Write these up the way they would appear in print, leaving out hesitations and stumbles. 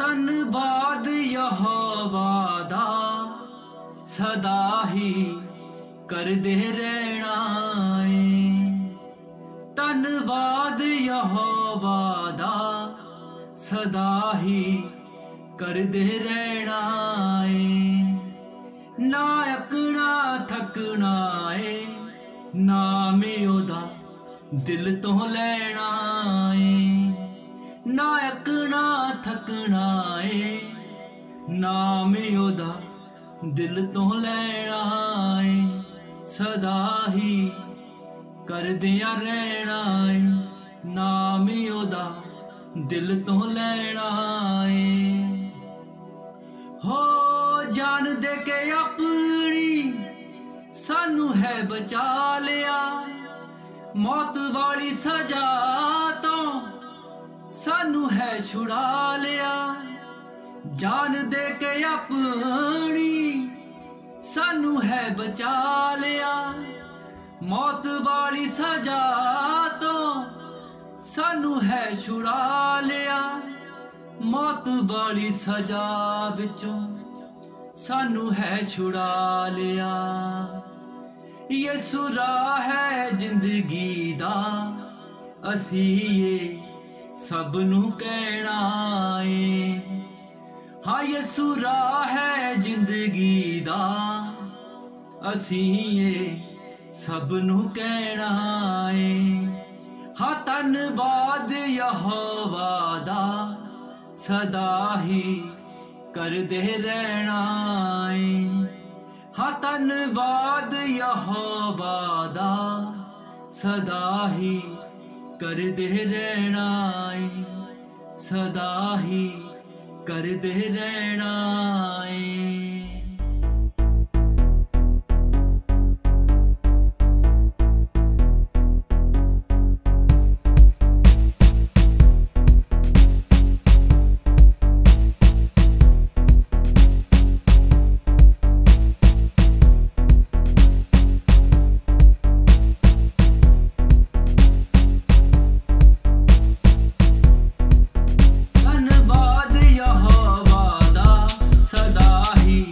ਧੰਨਵਾਦ ਯਹੋਵਾ ਦਾ ਸਦਾ ਹੀ ਕਰਦੇ ਰਹਿਣਾ ਏ। ਧੰਨਵਾਦ ਯਹੋਵਾ ਦਾ ਸਦਾ ਹੀ ਕਰਦੇ ਰਹਿਣਾ ਏ। ਨਾ ਅਕਣਾ ਥਕਣਾ ਏ, ਨਾਮ ਉਹਦਾ ਦਿਲ ਤੋਂ ਲੈਣਾ ਏ। ਨਾ ਅਕਣਾ ਥਕਣਾ ਏ, ਨਾਮ ਉਹਦਾ ਦਿਲ ਤੋਂ ਲੈਣਾ ਏ। ਸਦਾ ਹੀ ਕਰਦਿਆਂ ਰਹਿਣਾ ਏ, ਨਾਮ ਉਹਦਾ ਦਿਲ ਤੋਂ ਲੈਣਾ ਏ। ਹੋ ਜਾਨ ਦੇ ਕੇ ਆਪਣੀ ਸਾਨੂੰ ਹੈ ਬਚਾ ਲਿਆ, ਮੌਤ ਵਾਲੀ ਸਜ਼ਾ ਤੋਂ ਸਾਨੂੰ ਹੈ ਛੁਡਾ ਲਿਆ। ਜਾਨ ਦੇ ਕੇ ਆਪਣੀ ਸਾਨੂੰ ਹੈ ਬਚਾ ਲਿਆ, ਮੌਤ ਵਾਲੀ ਸਜ਼ਾ ਤੋਂ ਸਾਨੂੰ ਹੈ ਛੁਡਾ ਲਿਆ। ਮੌਤ ਵਾਲੀ ਸਜ਼ਾ ਵਿੱਚੋਂ ਸਾਨੂੰ ਹੈ ਛੁਡਾ ਲਿਆ। ਯਿਸੂ ਰਾਹ ਹੈ ਜ਼ਿੰਦਗੀ ਦਾ, ਅਸੀਂ ਇਹ ਸਭ ਨੂੰ ਕਹਿਣਾ ਏ। ਹਾਂ ਯਿਸੂ ਰਾਹ ਹੈ ਜ਼ਿੰਦਗੀ ਦਾ, ਅਸੀਂ ਇਹ ਸਭ ਨੂੰ ਕਹਿਣਾ ਏ। ਹਾਂ ਧੰਨਵਾਦ ਯਹੋਵਾ ਦਾ ਸਦਾ ਹੀ ਕਰਦੇ ਰਹਿਣਾ ਏ। ਹਾਂ ਧੰਨਵਾਦ ਯਹੋਵਾ ਦਾ ਸਦਾ ਹੀ ਕਰਦੇ ਰਹਿਣਾ ਏ। ਸਦਾ ਹੀ ਕਰਦੇ ਰਹਿਣਾ ਏ। ਸਦਾ ਹੀ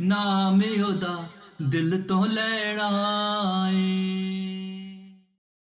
ਨਾਮ ਉਹਦਾ ਦਿਲ ਤੋਂ ਲੈਣਾ ਏ।